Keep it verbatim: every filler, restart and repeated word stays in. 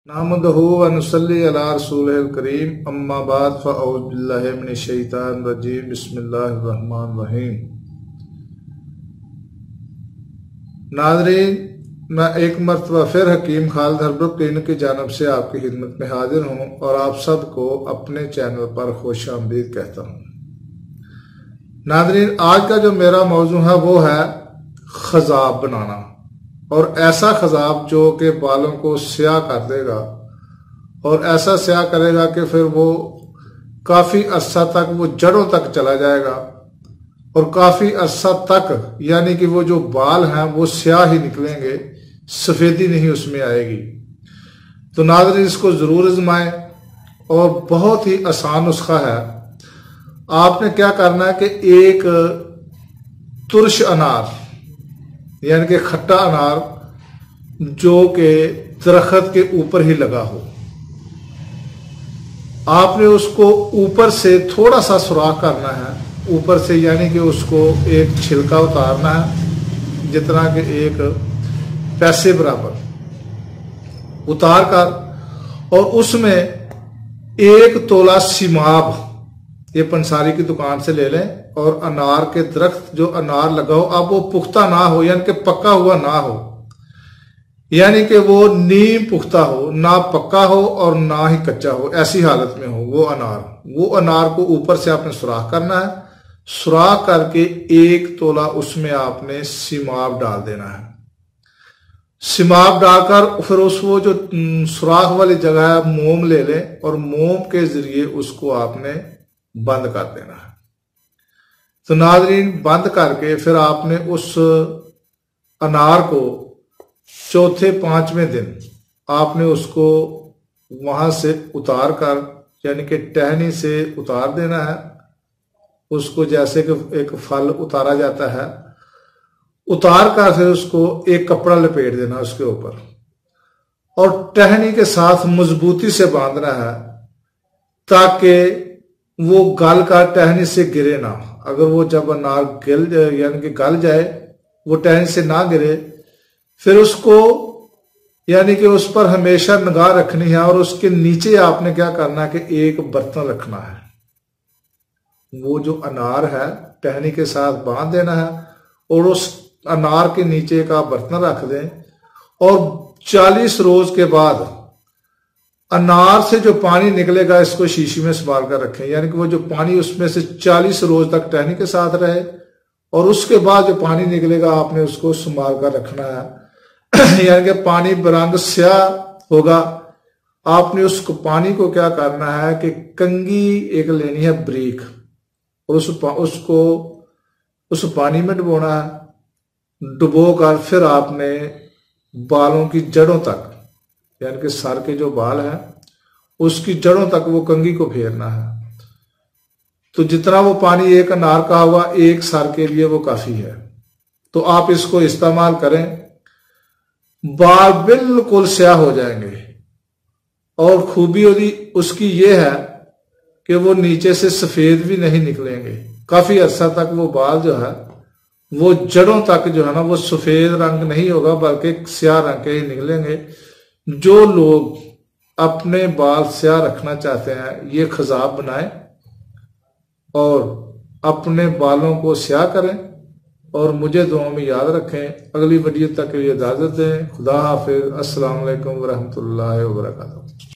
नहमदहु व नुसल्ली अला रसूलिल करीम अम्मा बाद फ़अऊज़ु बिल्लाहि मिनश शैतानिर रजीम बिस्मिल्लाहिर रहमानिर रहीम। नाज़रीन, मैं एक मरतबा फिर हकीम खालिद हर्बल क्लिनिक की जानब से आपकी खिदमत में हाजिर हूँ और आप सबको अपने चैनल पर खुश आमदीद कहता हूँ। नाज़रीन, आज का जो मेरा मौजू है वो है खज़ाब बनाना, और ऐसा खज़ाब जो कि बालों को स्याह कर देगा और ऐसा स्याह करेगा कि फिर वो काफ़ी अरसा तक वो जड़ों तक चला जाएगा और काफ़ी अरसा तक यानी कि वो जो बाल हैं वो स्याह ही निकलेंगे, सफ़ेदी नहीं उसमें आएगी। तो नाज़रीन, इसको ज़रूर आज़माएं और बहुत ही आसान नुस्खा है। आपने क्या करना है कि एक तुर्श अनार यानी कि खट्टा अनार जो कि दरख्त के ऊपर ही लगा हो, आपने उसको ऊपर से थोड़ा सा सुराख करना है ऊपर से, यानी कि उसको एक छिलका उतारना है जितना कि एक पैसे बराबर उतार कर, और उसमें एक तोला सिमाब ये पंसारी की दुकान से ले लें, और अनार के दरख्त जो अनार लगा हो, अब वो पुख्ता ना हो यानी कि पक्का हुआ ना हो, यानी कि वो नीम पुख्ता हो, ना पक्का हो और ना ही कच्चा हो, ऐसी हालत में हो वो अनार। वो अनार को ऊपर से आपने सुराख करना है। सुराख करके एक तोला उसमें आपने सिमाब डाल देना है। सिमाब डालकर फिर उस वो जो सुराख वाली जगह है मोम ले लें और मोम के जरिए उसको आपने बंद कर देना है। तो नाज़रीन, बंद करके फिर आपने उस अनार को चौथे पांचवें दिन आपने उसको वहां से उतार कर यानी कि टहनी से उतार देना है उसको, जैसे कि एक फल उतारा जाता है। उतार कर फिर उसको एक कपड़ा लपेट देना उसके ऊपर और टहनी के साथ मजबूती से बांधना है ताकि वो गल का टहनी से गिरे ना। अगर वो जब अनार गिल यानी कि गल जाए, वो टहनी से ना गिरे, फिर उसको यानी कि उस पर हमेशा निगाह रखनी है। और उसके नीचे आपने क्या करना है कि एक बर्तन रखना है, वो जो अनार है टहनी के साथ बांध देना है और उस अनार के नीचे का बर्तन रख दें। और चालीस रोज के बाद अनार से जो पानी निकलेगा इसको शीशी में संभाल कर रखें, यानी कि वो जो पानी उसमें से चालीस रोज तक टहनी के साथ रहे, और उसके बाद जो पानी निकलेगा आपने उसको संभाल कर रखना है। यानी कि पानी बरंग स्याह होगा। आपने उस पानी को क्या करना है कि कंगी एक लेनी है ब्रीक, और उस उसको उस पानी में डुबोना है। डुबो कर फिर आपने बालों की जड़ों तक यानी कि सर के जो बाल हैं उसकी जड़ों तक वो कंघी को फेरना है। तो जितना वो पानी एक अनार का हुआ एक सर के लिए वो काफी है। तो आप इसको इस्तेमाल करें, बाल बिल्कुल स्याह हो जाएंगे। और खूबी उसकी ये है कि वो नीचे से सफेद भी नहीं निकलेंगे, काफी अर्सा तक वो बाल जो है वो जड़ों तक जो है ना वो सफेद रंग नहीं होगा बल्कि स्याह रंग के ही निकलेंगे। जो लोग अपने बाल स्याह रखना चाहते हैं ये खज़ाब बनाएं और अपने बालों को स्याह करें और मुझे दुआ में याद रखें। अगली वीडियो तक के लिए इजाजत दें। खुदा हाफिज। अस्सलाम वालेकुम व रहमतुल्लाहि व बरकातहू।